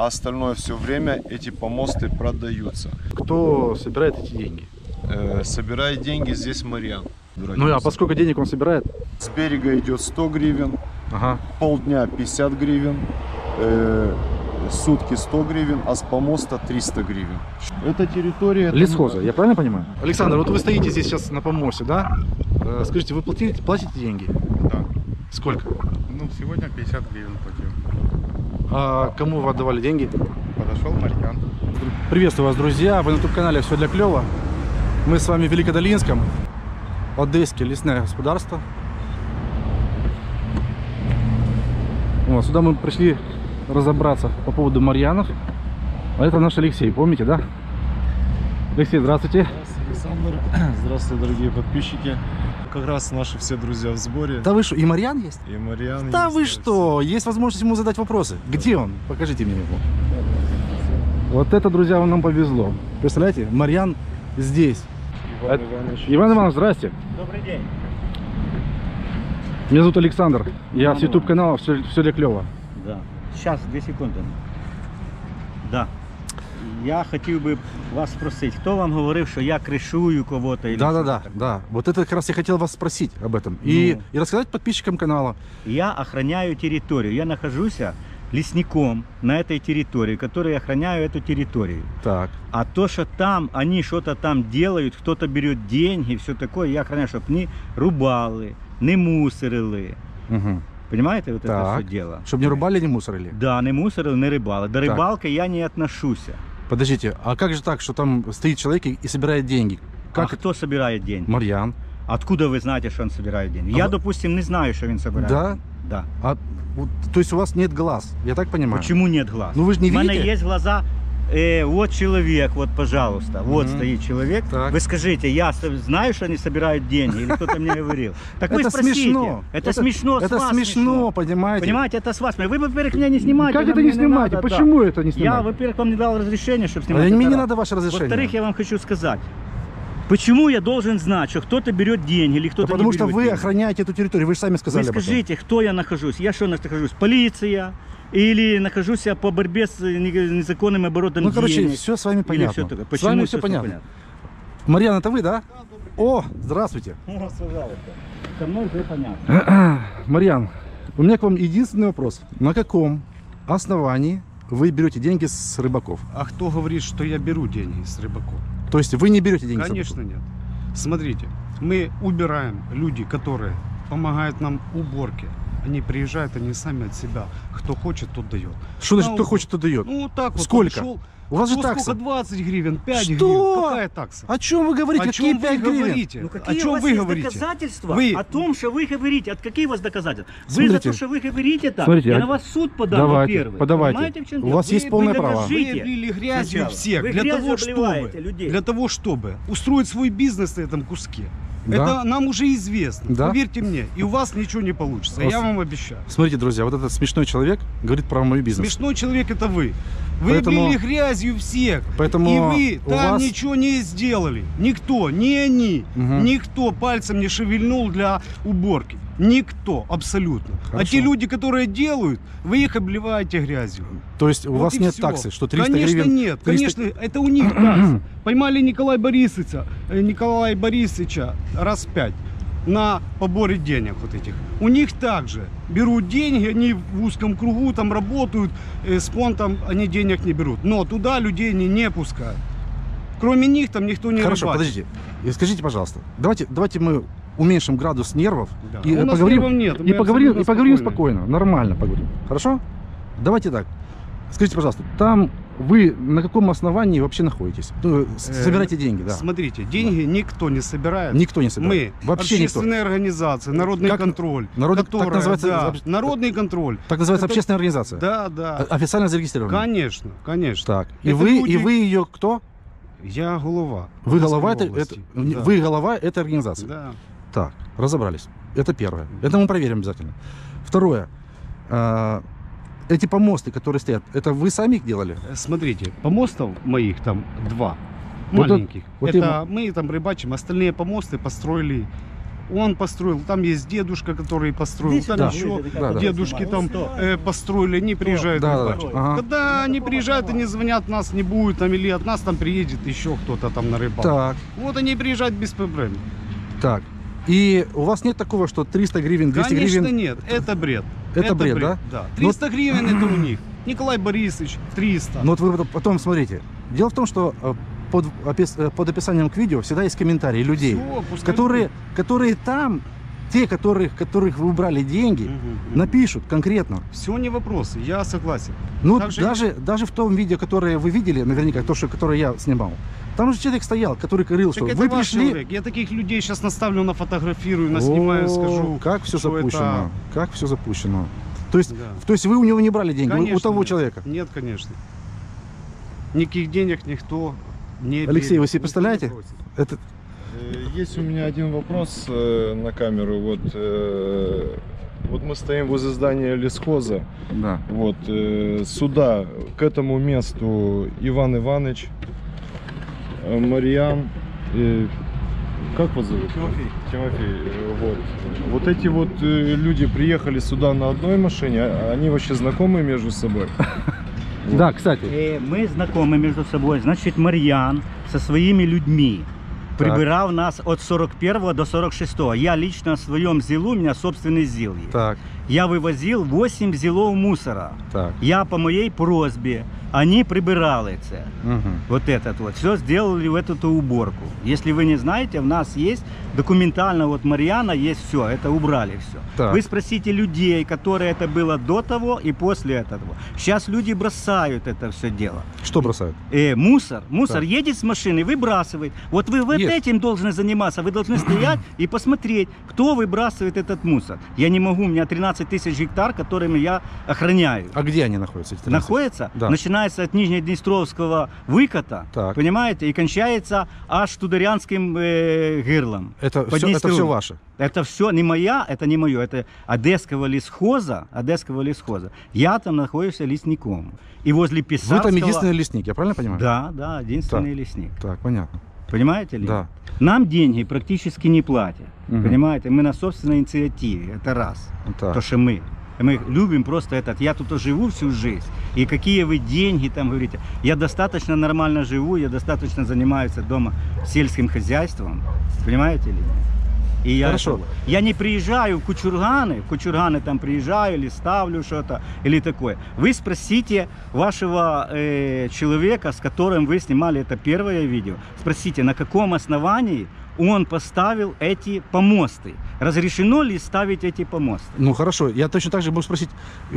а остальное все время эти помосты продаются. Кто собирает эти деньги? Собирает деньги здесь Марьян. Ну а по сколько денег он собирает? С берега идет 100 гривен, Ага. полдня 50 гривен, сутки 100 гривен, а с помоста 300 гривен. Это территория... Лесхоза, я правильно понимаю? Александр, вот вы стоите здесь сейчас на помосте, да? Скажите, вы платите деньги? Да. Сколько? Ну, сегодня 50 гривен платил. А кому вы отдавали деньги? Подошел Марьян. Приветствую вас, друзья! Вы на YouTube-канале «Все для клёва». Мы с вами в Великодолинском, Одесское лесное господарство. Вот, сюда мы пришли разобраться по поводу Марьянов. А это наш Алексей, помните, да? Алексей, здравствуйте. Здравствуйте, Александр. Здравствуйте, дорогие подписчики. Как раз наши все друзья в сборе. Да вы что, и Марьян есть? И Марьян. Да есть, вы что, есть возможность ему задать вопросы. Где он? Покажите мне его. Вот это, друзья, нам повезло. Представляете, Марьян здесь. Иван Иванович. Иван Иванович, здрасте. Добрый день. Меня зовут Александр. Я с YouTube канала «Все для клёва». Да. Сейчас, 2 секунди. Да. Я хотів би вас спросити, хто вам говорив, що я кришую кого-то? Да. Вот это как раз я хотел вас спросить об этом. И рассказать подписчикам канала. Я охраняю территорию. Я нахожусь лесником на этой территории, который охраняю эту территорию. Так. А то, что там, они что-то там делают, кто-то берет деньги, все такое, я охраняю, чтобы не рубали, не мусорили. Угу. Понимаете, вот это Так. все дело? Чтобы не рубали, не мусорили. Да, не мусорили, не рыбали. До рыбалки я не отношусь. Подождите, а как же так, что там стоит человек и собирает деньги? Как А кто собирает деньги? Марьян. Откуда вы знаете, что он собирает деньги? А Я, вы- допустим, не знаю, что он собирает. Да? Да. А, вот, то есть у вас нет глаз, я так понимаю? Почему нет глаз? Ну вы же не У меня видите? есть глаза. Вот человек, вот, пожалуйста, вот Мгм. стоит человек. Так. Вы скажите, я знаю, что они собирают деньги, или кто-то мне говорил? Так вы Это спросите. смешно. Это смешно, с Это вас смешно, понимаете? Понимаете, это с вас. Вы, во-первых, меня не снимаете. Как нам это не снимаете? надо, да. Почему это не Я, снимаете? во-первых, вам не дал разрешения, чтобы А снимать. мне это не раз. надо ваше разрешение. Во-вторых, я вам хочу сказать. Почему я должен знать, что кто-то берет деньги или Да кто-то потому не что берет вы деньги? охраняете эту территорию, вы же сами Вы сказали об этом. скажите, кто я нахожусь? Я что нахожусь? Полиция? Или нахожусь я по борьбе с незаконным оборотом Ну, денег? короче, все с вами Или понятно. все такое? С вами Почему все всё понятно. Марьян, это вы, да? О, здравствуйте. Со мной все понятно. Марьян, у меня к вам единственный вопрос. На каком основании вы берете деньги с рыбаков? А кто говорит, что я беру деньги с рыбаков? То есть вы не берете деньги Конечно с рыбаков? нет. Смотрите, мы убираем люди, которые помогают нам в уборке. Они приезжают, они сами от себя. Кто хочет, тот дает. Что значит, Ну, кто хочет, то дает? Ну вот так вот. Сколько? Пришел, У вас же ну, такса. сколько? 20 гривен, 5 Что? гривен. Какая такса? О чем вы говорите? О Какие чем вы 5 гривен? говорите? Ну О какие у чем вас вы есть говорите? доказательства Вы- о том, что вы говорите? От какие у вас доказательства? Вы Смотрите. за то, что вы говорите так, Смотрите, я а- на вас в суд подам, Давайте, во-первых. подавайте. Понимаете, в чем У дело? вас Вы- есть полное вы право. докажите Вы облили грязью сначала. всех. Вы Для грязью того, обливаете чтобы, людей. для того, чтобы устроить свой бизнес на этом куске. Да. Это нам уже известно. Да. Поверьте мне. И у вас ничего не получится. Вас- Я вам обещаю. Смотрите, друзья, вот этот смешной человек говорит про мой бизнес. Смешной человек это вы. Вы Поэтому- облили грязью всех. Поэтому И вы у там вас- ничего не сделали. Никто, ни они, Мгм. никто пальцем не шевельнул для уборки. Никто, абсолютно. А Хорошо. те люди, которые делают, вы их обливаете грязью. То есть у Вот вас и нет всё. таксы, что 300 Конечно гривен? нет, 300 конечно, это у них такса. Поймали Николая Борисовича раз 5 на поборе денег вот этих. У них также берут деньги, они в узком кругу там работают, с понтом они денег не берут. Но туда людей они не пускают. Кроме них там никто не Хорошо, рыбачит. подождите. И скажите, пожалуйста, давайте мы уменьшим градус нервов Да. и У нас поговорим, нервов нет, и мы поговорим, абсолютно спокойно, спокойны. нормально поговорим. Хорошо? Давайте так. Скажите, пожалуйста, там вы на каком основании вообще находитесь? Ну, собирайте деньги, да. Смотрите, деньги никто не собирает. Никто не собирает. Мы, Вообще никто. общественная организация, народный Как- контроль. Народный- так которая, называется- да, народный контроль. Так называется Это- общественная организация. Да, да. Официально зарегистрирована. Конечно, конечно. Так. И Это вы, люди- и вы ее кто? Я голова. Вы голова, это, Области. это- Да. вы голова этой организации. Да. Так, разобрались. Это первое. Это мы проверим обязательно. Второе. Эти помосты, которые стоят, это вы сами их делали? Смотрите, помостов моих там 2 Вот маленьких. вот это мы там рыбачим, остальные помосты построили он построил, там есть дедушка, который построил, Здесь там да. еще Да, да. дедушки там построили, они приезжают. Да, да, рыбачить. да. Ага. Когда они приезжают, они звонят, нас не будет, там, или от нас там приедет еще кто-то там на рыбалку. Так, Вот они приезжают без проблем. так. И у вас нет такого, что 300 гривен, 200 Конечно гривен? нет, это бред. Это бред, да? Да. 300 гривен это у них. Николай Борисович, 300. Ну вот вы потом смотрите. Дело в том, что под описанием к видео всегда есть комментарии людей, Всё, пускай которые там, те, которых вы убрали деньги, напишут конкретно. Все не вопросы, я согласен. Ну, Так же даже в том видео, которое вы видели, наверняка, которое я снимал, там же человек стоял, который говорил, что Так это вы ваш пришли... человек. Я таких людей сейчас наставлю, нафотографирую, наснимаю, О, скажу. как все что запущено. это- Как все запущено. То есть, Да. то есть вы у него не брали деньги, вы у Конечно, того нет. человека. Нет, конечно. Никаких денег никто не Алексей, берет. вы себе представляете? Никто не просит. Это... Есть у меня один вопрос на камеру. Вот мы стоим возле здания лесхоза. Да. Вот сюда, к этому месту Иван Иванович, Марьян, как вас зовут? Тимофей. Вот эти вот люди приехали сюда на одной машине, они вообще знакомы между собой? Да, кстати. Мы знакомы между собой. Значит, Марьян со своими людьми прибирал нас от 41 до 46. Я лично в своем ЗИЛу, у меня собственный ЗИЛ есть. Так, Я вывозил 8 ЗИЛов мусора. так. Я по моей просьбе, они прибирали це. Мгм. Вот этот вот. Все сделали в эту уборку. Если вы не знаете, у нас есть документально, вот Марьяна есть все, это убрали все. Так. Вы спросите людей, которые это было до того и после этого. Сейчас люди бросают это все дело. Что бросают? Мусор Так. едет с машины, выбрасывает. Вот вы вот Есть. этим должны заниматься. Вы должны стоять и посмотреть, кто выбрасывает этот мусор. Я не могу, у меня 13 тысяч гектар, которыми я охраняю. А где они находятся? эти 13? Находится, Да. начинается от Нижнеднестровского выката, Так. понимаете, и кончается аж Тударянским гирлом. Это Под все Днестром. ваше. Это все не моя, это не мое, это Одесского лесхоза. Я там нахожусь лесником. И возле Вы Писарского... там единственный лесник, я правильно понимаю? Да, единственный лесник. Так, понятно. Понимаете ли? Да. Нам деньги практически не платят. Мгм. Понимаете? Мы на собственной инициативе. Это раз. Так. То, что мы любим просто этот. Я тут живу всю жизнь. И какие вы деньги там говорите. Я достаточно нормально живу, я достаточно занимаюсь дома сельским хозяйством. Понимаете ли? И Хорошо. я не приезжаю в Кучурганы там приезжаю или ставлю что-то, или такое. Вы спросите вашего человека, с которым вы снимали это первое видео, спросите, на каком основании он поставил эти помосты. Разрешено ли ставить эти помосты? Ну хорошо, я точно так же буду спросить,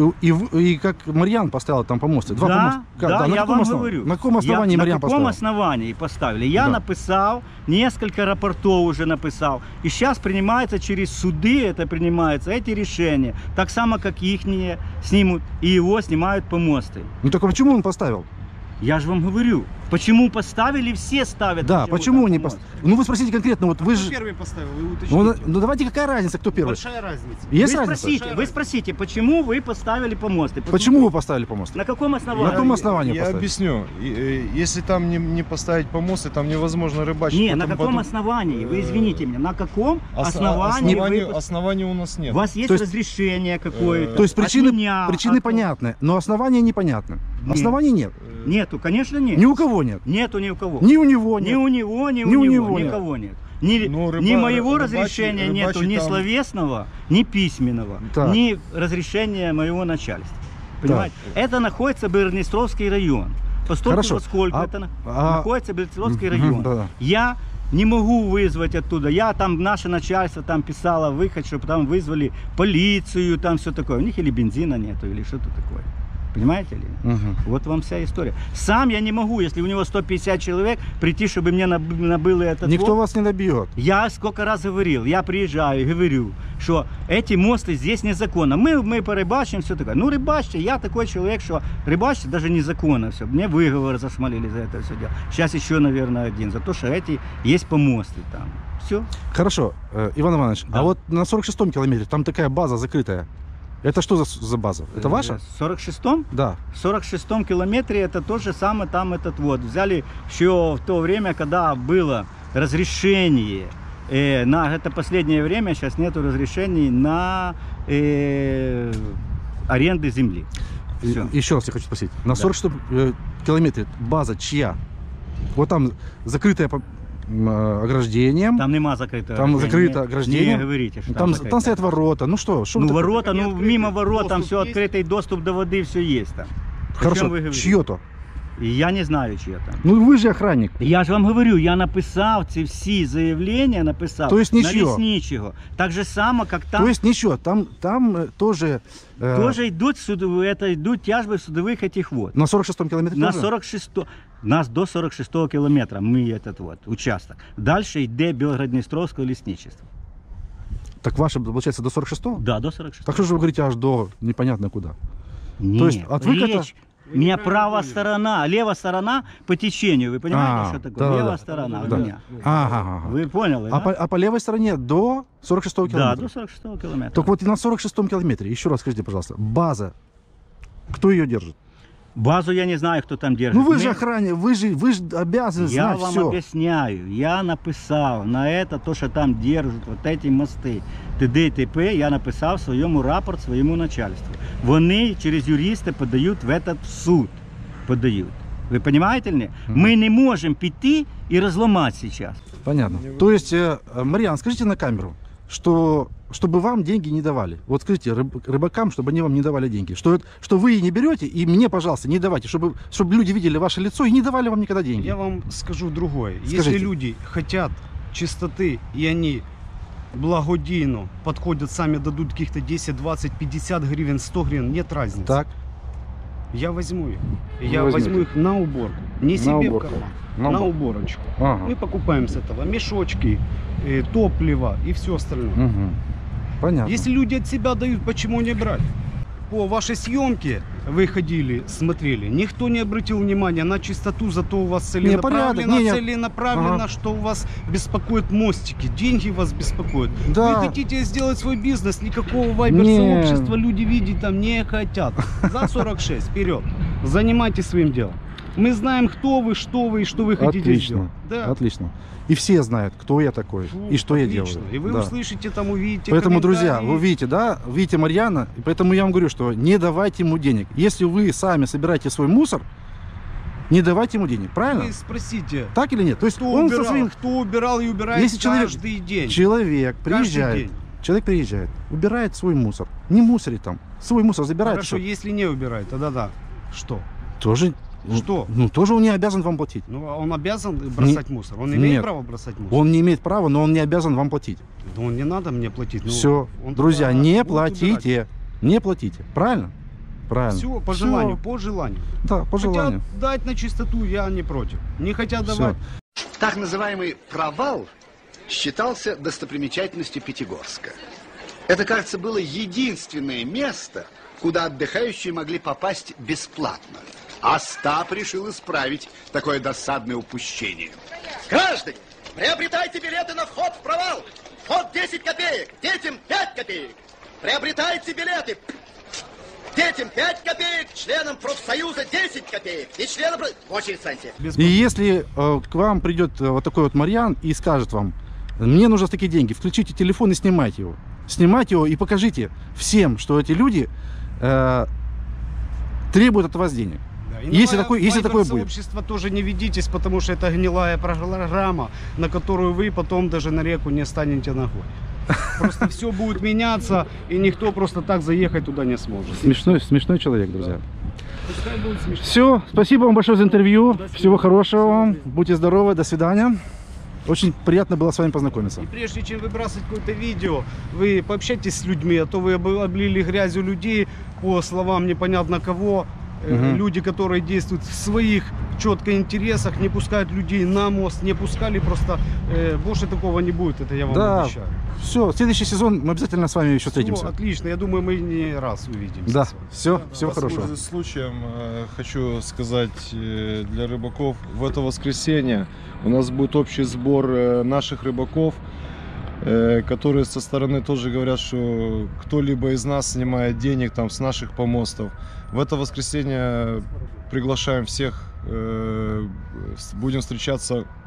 и как Марьян поставил там помосты. Два Да, помоста. Как? да, на я каком вам основ- говорю. На каком основании Марьян На каком поставил? основании поставили? Я Да. написал, несколько рапортов уже написал. И сейчас принимается через суды, это принимается, эти решения. Так само, как их снимут, и его снимают помосты. Ну так а почему он поставил? Я же вам говорю, почему поставили, все ставят. Да, почему там не помост? поставил? Ну вы спросите конкретно, вот вы Кто же... первый поставил, вы уточните. Ну давайте, какая разница, кто первый? Большая разница. Есть Вы разница? спросите, почему вы поставили помосты? Почему вы поставили помост? На каком основании? На каком основании Я поставили? объясню. Если там не поставить помосты, там невозможно рыбачить. Не, на Потом- каком потом- основании? Вы извините меня, на каком Ос- основании основания- вы... основания у нас нет. У вас есть То есть- разрешение какое-то? То есть От причины меня, причины от- понятны, но основания непонятны. Нет. Оснований нет. Нету, конечно нет. Ни у кого нет. Нету ни у кого. Ни у него Ни нет. у него, ни Ни у у него, него нет. никого нет. Ни, Ну, ни моего рыбачить- разрешения нету, рыбачить ни там- словесного, ни письменного, Так. ни разрешения моего начальства. Понимаете? Это находится Берднестровский район. Постольку, Хорошо. поскольку А- это а- находится Берднестровский Мгм, район. да-да. Я не могу вызвать оттуда. Я там, наше начальство там писало выход, чтобы там вызвали полицию, там все такое. У них или бензина нету, или что-то такое. Понимаете ли? Мгм. Вот вам вся история. Сам я не могу, если у него 150 человек, прийти, чтобы мне набыло этот Никто лот. вас не добьет. Я сколько раз говорил, я приезжаю и говорю, что эти мосты здесь незаконно. Мы порыбачим, все такое. Ну, рыбачьте, я такой человек, что рыбачьте даже незаконно все. Мне выговор засмолили за это все дело. Сейчас еще, наверное, один, за то, что эти есть помосты там. Все. Хорошо, Иван Иванович, Да. а вот на 46-м километре там такая база закрытая. Это что за база? Это ваша? В 46-м? Да. В 46-м километре это то же самое, там этот вот. Взяли еще в то время, когда было разрешение на это последнее время сейчас нету разрешений на аренды земли. Всё. Еще раз я хочу спросить. На 46 километре база чья? Вот там закрытая ограждением. Там нема закрытого. Там закрыто ограждение. Не говорите, что Там закрыто. стоят ворота. Ну что? Что Ну вы такое? ворота, Они ну открыты, мимо ворот там доступ все есть? открытый доступ до воды, все есть там. О чем Хорошо, вы говорите? чье-то. И я не знаю, чье там. Ну вы же охранник. Я ж вам говорю, я написав ці всі заявлення, написав То есть на нічого? лісничого. Так же само, как там. То есть ничего, там тоже... Тоже йдуть йдуть тяжби судових этих вот. На 46-м километре На тоже? 46 нас до 46 кілометра ми этот вот участок. Дальше йде Білгород-Дністровське лісничество. Так ваше, получается, до 46-го? Да, до 46. Так что же вы говорите аж до непонятно куда? Нет, То есть от выхода- речь, у меня правая сторона, левая сторона по течению. Вы понимаете, что такое? да, Левая да. сторона у Да. меня. Ага. Вы поняли, А, да? по левой стороне до 46-го Да, километра? до 46 километра. Так вот и на 46-м километре, еще раз скажите, пожалуйста, база, кто ее держит? Базу я не знаю, кто там держит. Ну вы Мы- же охранник, вы же обязаны Я знать вам все. объясняю, я написал на это, то, что там держат, вот эти мосты, т.д. і т.п., я написав своєму рапорт своєму начальству. Вони через юриста подають в этот суд. Подають. Ви розумієте? Ли? Ми не можемо піти і розламати зараз. Понятно. То есть, Марьян, скажите на камеру, что чтобы вам деньги не давали. Вот скажите рыбакам, чтобы они вам не давали деньги. Что вы не берете, и мне, пожалуйста, не давайте, чтобы люди видели ваше лицо и не давали вам никогда деньги. Я вам скажу другое. Скажите. Если люди хотят чистоты, и они благодійно подходят, сами дадут каких-то 10, 20, 50 гривен, 100 гривен, нет разницы. Так, Я возьму их. Вы Я возьмете. возьму их на уборку. Не себе уборку. в карман, На на уборку. уборочку. ага. Мы покупаем с этого мешочки, топливо и все остальное. Мгм. Понятно. Если люди от себя дают, почему не брать? По вашей съемке вы ходили, смотрели, никто не обратил внимания на чистоту, зато у вас целенаправленно, Ага. что у вас беспокоят мостики, деньги вас беспокоят. Да. Вы хотите сделать свой бизнес, никакого Не. вайбер-сообщества люди видеть там не хотят. За 46, вперед, занимайтесь своим делом. Мы знаем, кто вы и что вы хотите Отлично. сделать. Да. Отлично. И все знают, кто я такой и что я Отлично. делаю. И вы Да. услышите, там увидите Поэтому, друзья, комментарии. вы видите, да, видите Марьяна, и поэтому я вам говорю, что не давайте ему денег. Если вы сами собираете свой мусор, не давайте ему денег, правильно? Вы спросите, Так или нет? То есть кто он убирал, со своим... кто убирал и убирает Если человек- каждый день. Человек Каждый приезжает, день. человек приезжает, убирает свой мусор, не мусорит там, свой мусор забирает. Хорошо, что? если не убирает, тогда да. Что? Тоже, Что? Ну, тоже он не обязан вам платить. Ну, а он обязан бросать мусор? Он имеет Нет. право бросать мусор? Он не имеет права, но он не обязан вам платить. Ну, не надо мне платить. Ну, Все, он друзья, тогда не будет платите, не платите, правильно? Правильно. Все, по Всё. желанию, по желанию. Да, по желанию. Хотят дать на чистоту, я не против. Не хотят Всё. давать. Так называемый провал считался достопримечательностью Пятигорска. Это, кажется, было единственное место, куда отдыхающие могли попасть бесплатно. Остап решил исправить такое досадное упущение. Граждане, приобретайте билеты на вход в провал. Вход 10 копеек, детям 5 копеек. Приобретайте билеты. Детям 5 копеек, членам профсоюза 10 копеек и членам... В очередь станьте. И если к вам придет вот такой вот Марьян и скажет вам, мне нужны такие деньги, включите телефон и снимайте его. Снимайте его и покажите всем, что эти люди требуют от вас денег. Да, и Если на такое будет. сообщество тоже не ведитесь, потому что это гнилая программа, на которую вы потом даже на реку не станете ногой. Просто все будет меняться, и никто просто так заехать туда не сможет. Смешной человек, друзья. Пускай будет смешно. Все, спасибо вам большое за интервью. Всего хорошего вам. Будьте здоровы, до свидания. Очень приятно было с вами познакомиться. И прежде чем выбрасывать какое-то видео, вы пообщайтесь с людьми, а то вы облили грязью людей, по словам непонятно кого. Люди, которые действуют в своих четко интересах, не пускают людей на мост, не пускали, просто больше такого не будет, это я вам Да, обещаю. все, следующий сезон мы обязательно с вами еще Всё, встретимся. отлично, я думаю, мы не раз увидимся. Да, с вами. все, всего хорошего. Воспользуясь случаем, хочу сказать для рыбаков, в это воскресенье у нас будет общий сбор наших рыбаков, которые со стороны тоже говорят, что кто-либо из нас снимает денег там с наших помостов. В это воскресенье приглашаем всех, будем встречаться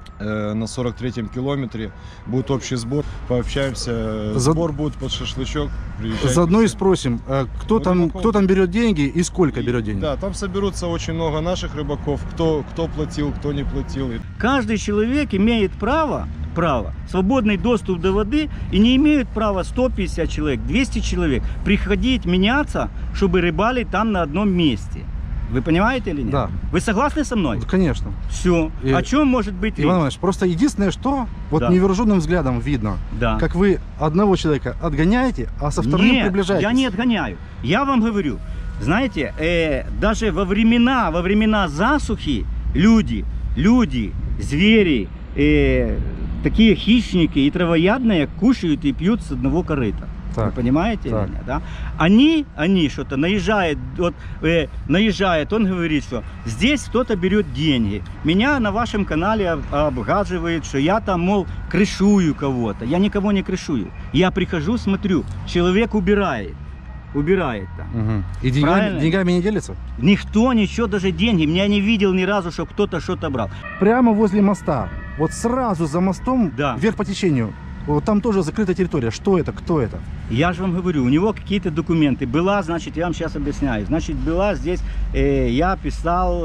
на 43-м километре. Будет общий сбор, пообщаемся. Сбор будет под шашлычок. Приезжайте. Заодно и спросим, кто рыбаков. там берет деньги и сколько берет денег. Да, там соберутся очень много наших рыбаков, кто платил, кто не платил. Каждый человек имеет право, свободный доступ до воды, и не имеют права 150 человек, 200 человек приходить, меняться, чтобы рыбалить там на одном месте. Вы понимаете или нет? Да. Вы согласны со мной? Конечно. Все. И- О чем может быть речь? Иван Иванович, просто единственное, что вот Да. невооруженным взглядом видно, Да. как вы одного человека отгоняете, а со вторым Нет, приближаетесь. я не отгоняю. Я вам говорю, знаете, даже во времена засухи люди, звери, такие хищники и травоядные кушают и пьют с одного корыта. Так, Вы понимаете? так. Или нет, да? Они что-то наезжают, наезжает, он говорит, что здесь кто-то берет деньги. Меня на вашем канале обгаживает, что я там, мол, крышую кого-то. Я никого не крышую. Я прихожу, смотрю, человек убирает там. Мгм. И Правильно. деньгами не делится? Никто ничего, даже деньги. Я не видел ни разу, что кто-то что-то брал. Прямо возле моста, вот сразу за мостом, Да. вверх по течению, вот там тоже закрытая территория. Что это, кто это? Я же вам говорю, у него какие-то документы. Была, значит, я вам сейчас объясняю. Значит, была здесь, я писал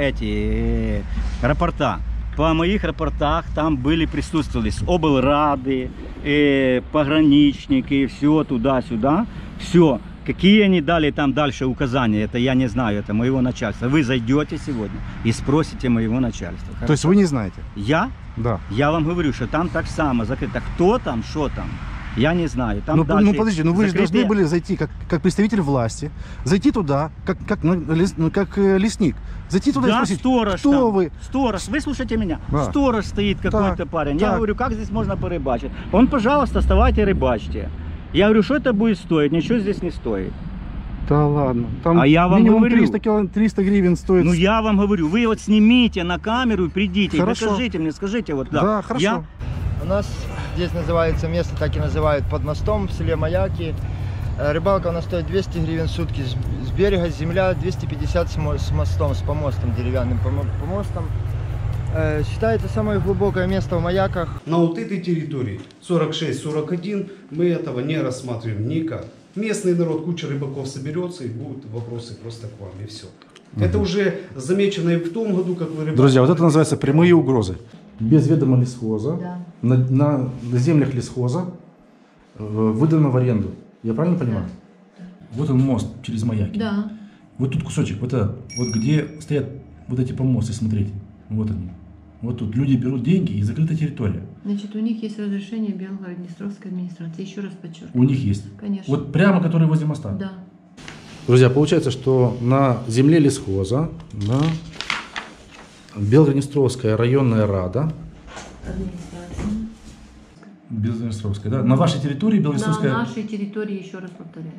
рапорта. По моих рапортах там присутствовали облрады, пограничники, все туда-сюда. Все. Какие они дали там дальше указания, это я не знаю, это моего начальства. Вы зайдете сегодня и спросите моего начальства. То есть вы не знаете? Я Да. вам говорю, что там так само закрыто. Кто там, что там, я не знаю. Там Ну дальше подождите, ну вы же закрытые- должны были зайти как представитель власти, зайти туда, как лесник, зайти туда и Да, спросить, сторож кто там. вы? Сторож, выслушайте меня. Да. Сторож стоит какой-то Так, парень. Я так. говорю, как здесь можно порыбачить? Он, пожалуйста, вставайте, рыбачьте. Я говорю, что это будет стоить? Ничего здесь не стоит. Да ладно, там А я вам минимум говорю. 300 гривен стоит. Ну я вам говорю, вы вот снимите на камеру и придите, Хорошо. и докажите мне, скажите вот да. Да, хорошо. Я У нас здесь называется место, так и называют, под мостом в селе Маяки. Рыбалка у нас стоит 200 гривен в сутки. С берега земля 250 с мостом, с помостом, деревянным помостом. Считается самое глубокое место в Маяках. На вот этой территории 46-41 мы этого не рассматриваем никак. Местный народ, куча рыбаков соберется и будут вопросы просто к вам, и все. Это уже замечено и в том году, как вы рыбак. Друзья, вот это называется прямые угрозы. Без ведома лесхоза, Да. на землях лесхоза выдано в аренду. Я правильно понимаю? Вот он мост через Маяки. Да. Вот тут кусочек, вот где стоят вот эти помосты, смотрите. Вот они. Вот тут люди берут деньги и закрытая территория. Значит, у них есть разрешение Белгород-Днестровской администрации. Еще раз подчеркиваю. У них есть. Конечно. Вот прямо, который возле моста. Да. Друзья, получается, что на земле лесхоза, на Белгород-Днестровская районная рада, Администрация. Белгород-Днестровская, да? На вашей территории На Белгород-Днестровская... нашей территории, еще раз повторяю.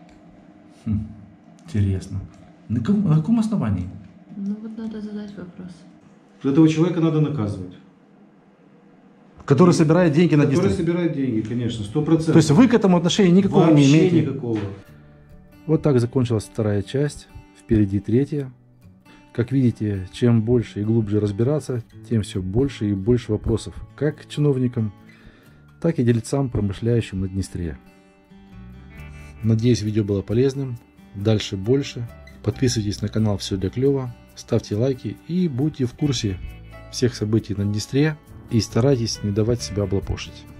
Интересно. На каком основании? Ну вот надо задать вопрос. Этого человека надо наказывать. Который собирает деньги на Который Днестре. собирает деньги, конечно, 100%. То есть вы к этому отношения никакого не Вообще имеете? никакого. Вот так закончилась вторая часть. Впереди третья. Как видите, чем больше и глубже разбираться, тем все больше и больше вопросов. Как к чиновникам, так и дельцам, промышляющим на Днестре. Надеюсь, видео было полезным. Дальше больше. Подписывайтесь на канал «Все для клёва», ставьте лайки и будьте в курсе всех событий на Днестре и старайтесь не давать себя облапошить.